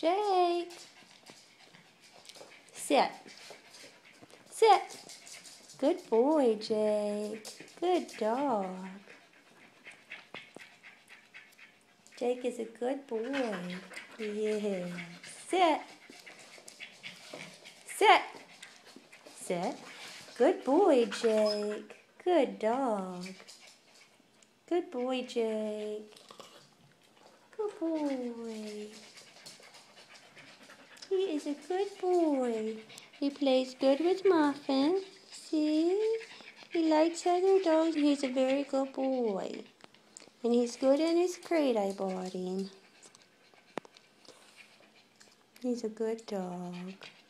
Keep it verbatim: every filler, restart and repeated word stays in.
Jake. Sit. Sit. Good boy, Jake. Good dog. Jake is a good boy. Yeah. Sit. Sit. Sit. Good boy, Jake. Good dog. Good boy, Jake. Good boy. He is a good boy. He plays good with Muffin. See? He likes other dogs. He's a very good boy. And he's good in his crate I bought him. He's a good dog.